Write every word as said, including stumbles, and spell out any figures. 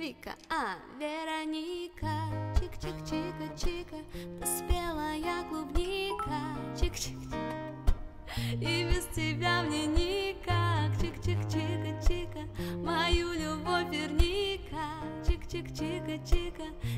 Вика, а, Вероника. Чик-чик-чика-чика, ты спелая клубника. Чик-чик-чика, и без тебя мне никак. Чик-чик-чика-чика, мою любовь верника. Чик-чик-чика-чика,